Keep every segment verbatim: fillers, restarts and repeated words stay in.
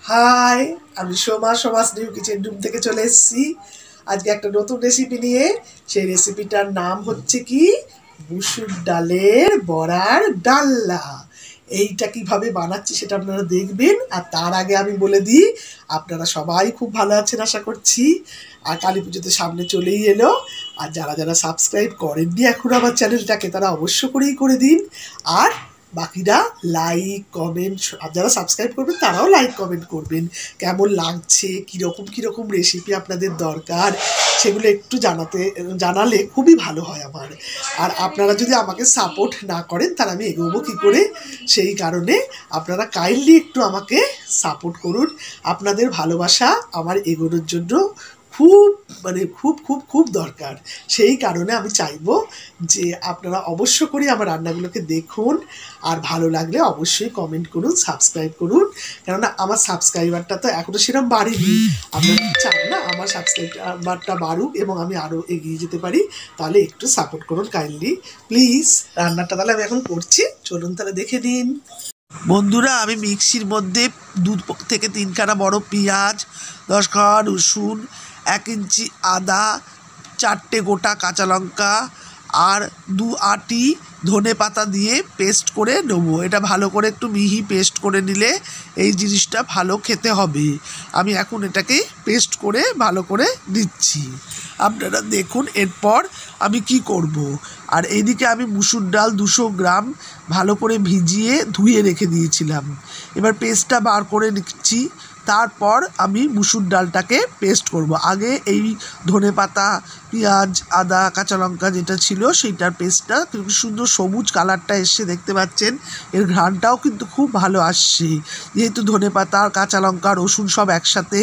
High, আমি Soma Soma's new kitchen room থেকে চলে এসেছি আজকে একটা নতুন রেসিপি নিয়ে। সেই রেসিপিটার নাম হচ্ছে কি মুসুর ডালের বড়ার ডালনা। এইটা কিভাবে বানাচ্ছি সেটা আপনারা দেখবেন। আর তার আগে আমি বলে দিই, আপনারা সবাই খুব ভালো আছেন আশা করছি। আর কালী পুজোতে সামনে চলেই এলো। আর যারা যারা সাবস্ক্রাইব করেননি এখন আমার চ্যানেলটাকে, তারা অবশ্য করেই করে দিন। আর বাকিরা লাইক কমেন্ট, আর যারা সাবস্ক্রাইব করবেন তারাও লাইক কমেন্ট করবেন। কেমন লাগছে, কীরকম কীরকম রেসিপি আপনাদের দরকার, সেগুলো একটু জানাতে জানালে খুবই ভালো হয় আমার। আর আপনারা যদি আমাকে সাপোর্ট না করেন তাহলে আমি এগোবো কী করে? সেই কারণে আপনারা কাইন্ডলি একটু আমাকে সাপোর্ট করুন। আপনাদের ভালোবাসা আমার এগোনোর জন্য খুব মানে খুব খুব খুব দরকার। সেই কারণে আমি চাইবো যে আপনারা অবশ্য করে আমার রান্নাগুলোকে দেখুন, আর ভালো লাগলে অবশ্যই কমেন্ট করুন, সাবস্ক্রাইব করুন। কেননা আমার সাবস্ক্রাইবারটা তো এখনও সেরকম বাড়েনি। আপনারা চান না আমার সাবস্ক্রাইবারটা বাড়ুক এবং আমি আরও এগিয়ে যেতে পারি, তাহলে একটু সাপোর্ট করুন কাইন্ডলি প্লিজ। রান্নাটা তাহলে আমি এখন করছি, চলুন তাহলে দেখে নিন। বন্ধুরা, আমি মিক্সির মধ্যে দু থেকে তিনখানা বড় পেঁয়াজ, দশ খানা রসুন, এক ইঞ্চি আদা, চারটে গোটা কাঁচা লঙ্কা আর দু আটি ধনে পাতা দিয়ে পেস্ট করে নেবো। এটা ভালো করে একটু মিহি পেস্ট করে নিলে এই জিনিসটা ভালো খেতে হবে। আমি এখন এটাকে পেস্ট করে ভালো করে দিচ্ছি, আপনারা দেখুন এরপর আমি কি করব। আর এইদিকে আমি মুসুর ডাল দুশো গ্রাম ভালো করে ভিজিয়ে ধুয়ে রেখে দিয়েছিলাম। এবার পেস্টটা বার করে নিচ্ছি। তারপর আমি মুসুর ডালটাকে পেস্ট করব। আগে এই ধনে পাতা, পেঁয়াজ, আদা, কাঁচা লঙ্কা যেটা ছিল সেইটার পেস্টটা খুব সুন্দর সবুজ কালারটা এসে দেখতে পাচ্ছেন। এর ঘ্রাণটাও কিন্তু খুব ভালো আসছে, যেহেতু ধনে পাতা, কাঁচা লঙ্কা, রসুন সব একসাথে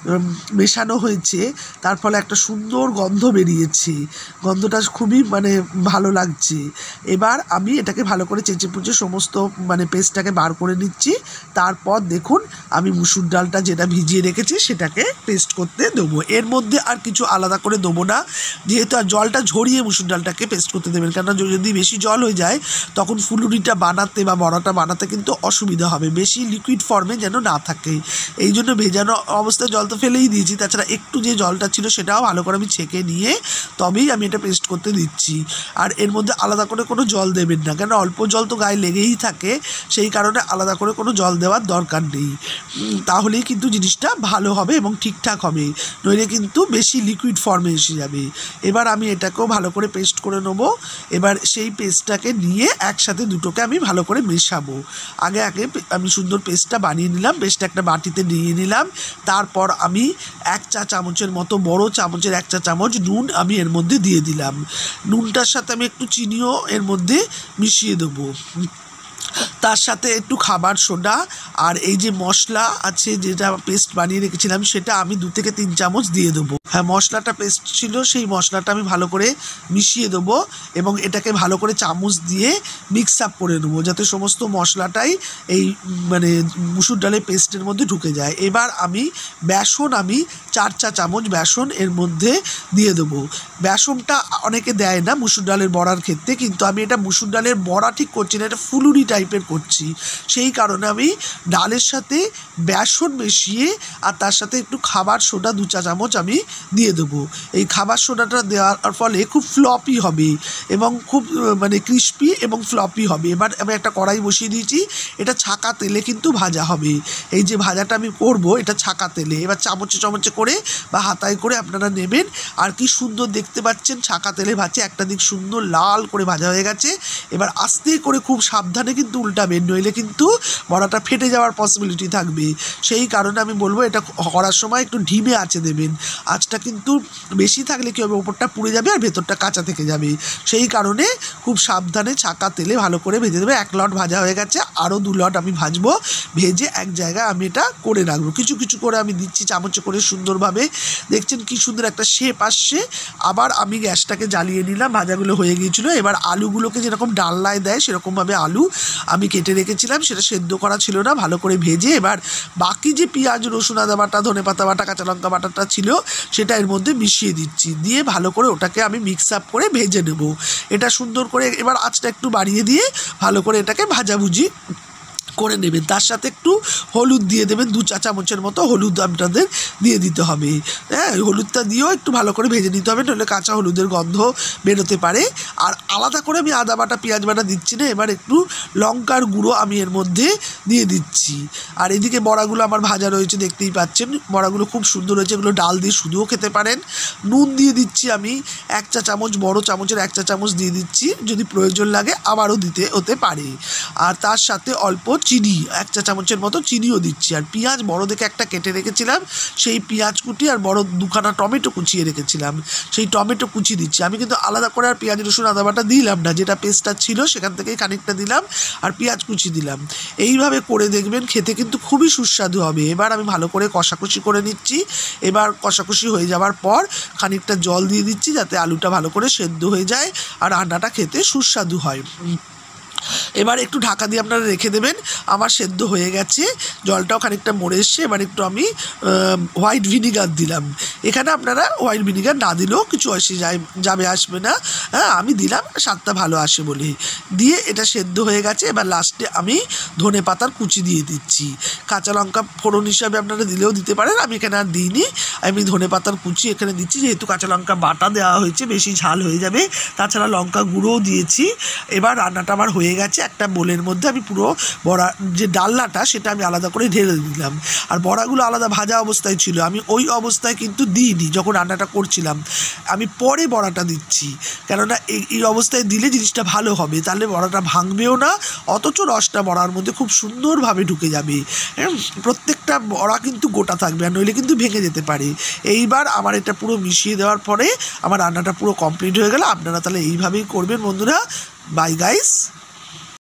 মেশানো হয়েছে, তার ফলে একটা সুন্দর গন্ধ বেরিয়েছে। গন্ধটা খুবই মানে ভালো লাগছে। এবার আমি এটাকে ভালো করে চেঁচে পুচে সমস্ত মানে পেস্টটাকে বার করে নিচ্ছি। তারপর দেখুন আমি মুসুর ডালটা যেটা ভিজিয়ে রেখেছি সেটাকে পেস্ট করতে দেবো। এর মধ্যে আর কিছু আলাদা করে দেবো না, যেহেতু আর জলটা ঝরিয়ে মুসুর ডালটাকে পেস্ট করতে দেবেন। কেননা যদি বেশি জল হয়ে যায় তখন ফুলুরিটা বানাতে বা বড়াটা বানাতে কিন্তু অসুবিধা হবে। বেশি লিকুইড ফর্মে যেন না থাকে, এই জন্য ভেজানো অবস্থায় জল তো ফেলেই দিয়েছি। তাছাড়া একটু যে জলটা ছিল সেটাও ভালো করে আমি ছেঁকে নিয়ে তবেই আমি এটা পেস্ট করতে দিচ্ছি। আর এর মধ্যে আলাদা করে কোনো জল দেবেন না, কেন অল্প জল তো গায়ে লেগেই থাকে, সেই কারণে আলাদা করে কোনো জল দেওয়ার দরকার নেই। তাহলেই কিন্তু জিনিসটা ভালো হবে এবং ঠিকঠাক হবে, নইলে কিন্তু বেশি লিকুইড ফর্মে এসে যাবে। এবার আমি এটাকেও ভালো করে পেস্ট করে নেব। এবার সেই পেস্টটাকে নিয়ে একসাথে দুটোকে আমি ভালো করে মেশাবো। আগে আগে আমি সুন্দর পেস্টটা বানিয়ে নিলাম, পেস্টটা একটা বাটিতে নিয়ে নিলাম। তারপর আমি এক চা চামচের মতো, বড় চামচের এক চা চামচ নুন আমি এর মধ্যে দিয়ে দিলাম। নুনটার সাথে আমি একটু চিনিও এর মধ্যে মিশিয়ে দেবো। তার সাথে একটু খাবার সোডা আর এই যে মশলা আছে যেটা পেস্ট বানিয়ে রেখেছিলাম সেটা আমি দু থেকে তিন চামচ দিয়ে দেবো। হ্যাঁ, মশলাটা পেস্ট ছিল সেই মশলাটা আমি ভালো করে মিশিয়ে দেবো এবং এটাকে ভালো করে চামচ দিয়ে মিক্স আপ করে নেবো, যাতে সমস্ত মশলাটাই এই মানে মুসুর ডালের পেস্টের মধ্যে ঢুকে যায়। এবার আমি বেসন আমি চার চা চামচ বেসন এর মধ্যে দিয়ে দেবো। বেসনটা অনেকে দেয় না মুসুর ডালের বড়ার ক্ষেত্রে, কিন্তু আমি এটা মুসুর ডালের বড়া ঠিক করছি না, এটা ফুলুরি টাইপের করছি। সেই কারণে আমি ডালের সাথে বেসন মিশিয়ে আর তার সাথে একটু খাবার সোডা দু চা চামচ আমি দিয়ে দেবো। এই খাবার সোডাটা দেওয়ার ফলে খুব ফ্লপি হবে এবং খুব মানে ক্রিস্পি এবং ফ্লপি হবে। এবার আমি একটা কড়াই বসিয়ে দিয়েছি, এটা ছাকা তেলে কিন্তু ভাজা হবে। এই যে ভাজাটা আমি করব এটা ছাকা তেলে। এবার চামচে চামচে করে বা হাতায় করে আপনারা নেবেন। আর কি সুন্দর দেখতে পাচ্ছেন ছাকা তেলে ভাজছে, একটা দিক সুন্দর লাল করে ভাজা হয়ে গেছে। এবার আস্তে করে খুব সাবধানে কিন্তু উল্টাবেন, নইলে কিন্তু বড়াটা ফেটে যাওয়ার পসিবিলিটি থাকবে। সেই কারণে আমি বলবো এটা করার সময় একটু ঢিমে আঁচে দেবেন। আঁচটা কিন্তু বেশি থাকলে কী হবে, ওপরটা পুড়ে যাবে আর ভেতরটা কাঁচা থেকে যাবে। সেই কারণে খুব সাবধানে ছাকা তেলে ভালো করে ভেজে দেবে। এক লট ভাজা হয়ে গেছে, আরও দু লট আমি ভাজবো। ভেজে এক জায়গায় আমি এটা করে রাখবো। কিছু কিছু করে আমি দিচ্ছি চামচে করে সুন্দরভাবে। দেখছেন কি সুন্দর একটা শেপ আসছে। আবার আমি গ্যাসটাকে জ্বালিয়ে নিলাম, ভাজাগুলো হয়ে গিয়েছিলো। এবার আলুগুলোকে যেরকম ডালনায় দেয় সেরকমভাবে আলু আমি কেটে রেখেছিলাম, সেটা সেদ্ধ করা ছিল না, ভালো করে ভেজে এবার বাকি যে পেঁয়াজ, রসুন, আদা বাটা, ধনে পাতা বাটা, কাঁচা লঙ্কা বাটাটা ছিল সেটা এর মধ্যে মিশিয়ে দিচ্ছি। দিয়ে ভালো করে ওটাকে আমি মিক্স আপ করে ভেজে নেব। এটা সুন্দর করে এবার আঁচটা একটু বাড়িয়ে দিয়ে ভালো করে এটাকে ভাজাভুজি করে নেবেন। তার সাথে একটু হলুদ দিয়ে দেবেন, দু চা চামচের মতো হলুদ আপনাদের দিয়ে দিতে হবে। হ্যাঁ, হলুদটা দিয়েও একটু ভালো করে ভেজে নিতে হবে, নইলে কাঁচা হলুদের গন্ধ বেরোতে পারে। আর আলাদা করে আমি আদা বাটা পেঁয়াজ বাটা দিচ্ছি না, এবার একটু লঙ্কার গুঁড়ো আমি এর মধ্যে দিয়ে দিচ্ছি। আর এদিকে বড়াগুলো আমার ভাজা রয়েছে, দেখতেই পাচ্ছেন বড়াগুলো খুব সুন্দর হয়েছে, এগুলো ডাল দিয়ে শুধুও খেতে পারেন। নুন দিয়ে দিচ্ছি আমি এক চা চামচ, বড় চামচের এক চা চামচ দিয়ে দিচ্ছি, যদি প্রয়োজন লাগে আবারও দিতে হতে পারে। আর তার সাথে অল্প চিনি, এক চা চামচের মতো চিনিও দিচ্ছি। আর পেঁয়াজ বড় দেখে একটা কেটে রেখেছিলাম, সেই পেঁয়াজ কুচি আর বড় দুখানা টমেটো কুচিয়ে রেখেছিলাম, সেই টমেটো কুচি দিচ্ছি। আমি কিন্তু আলাদা করে আর পেঁয়াজ রসুন আদা বাটা দিলাম না, যেটা পেস্টটা ছিল সেখান থেকেই খানিকটা দিলাম আর পেঁয়াজ কুচি দিলাম। এইভাবে করে দেখবেন, খেতে কিন্তু খুবই সুস্বাদু হবে। এবার আমি ভালো করে কষাকষি করে নিচ্ছি। এবার কষাকষি হয়ে যাওয়ার পর খানিকটা জল দিয়ে দিচ্ছি, যাতে আলুটা ভালো করে সেদ্ধ হয়ে যায় আর রান্নাটা খেতে সুস্বাদু হয়। এবার একটু ঢাকা দিয়ে আপনারা রেখে দেবেন। আমার সেদ্ধ হয়ে গেছে, জলটাও খানিকটা মরে এসছে। এবার একটু আমি হোয়াইট ভিনিগার দিলাম। এখানে আপনারা হোয়াইট ভিনিগার না দিলেও কিছু আসে যায় যাবে আসবে না, হ্যাঁ আমি দিলাম, স্বাদটা ভালো আসে বলে। দিয়ে এটা সেদ্ধ হয়ে গেছে। এবার লাস্টে আমি ধনে পাতার কুচি দিয়ে দিচ্ছি। কাঁচা লঙ্কা ফোড়ন হিসাবে আপনারা দিলেও দিতে পারেন, আমি এখানে আর দিইনি। আমি ধনে পাতার কুচি এখানে দিচ্ছি, যেহেতু কাঁচা লঙ্কা বাটা দেওয়া হয়েছে বেশি ঝাল হয়ে যাবে, তাছাড়া লঙ্কা গুঁড়োও দিয়েছি। এবার রান্নাটা আমার হয়ে গেছে। একটা বোলের মধ্যে আমি পুরো বড়া যে ডালনাটা সেটা আমি আলাদা করে ঢেলে দিলাম। আর বড়াগুলো আলাদা ভাজা অবস্থায় ছিল, আমি ওই অবস্থায় কিন্তু দিইনি, যখন রান্নাটা করছিলাম আমি পরে বড়াটা দিচ্ছি। কেননা এই এই অবস্থায় দিলে জিনিসটা ভালো হবে, তাহলে বড়াটা ভাঙবেও না, অথচ রসটা বড়ার মধ্যে খুব সুন্দরভাবে ঢুকে যাবে। প্রত্যেকটা বড়া কিন্তু গোটা থাকবে, আর নইলে কিন্তু ভেঙে যেতে পারে। এইবার আমার এটা পুরো মিশিয়ে দেওয়ার পরে আমার রান্নাটা পুরো কমপ্লিট হয়ে গেল। আপনারা তাহলে এইভাবেই করবেন বন্ধুরা। Bye guys.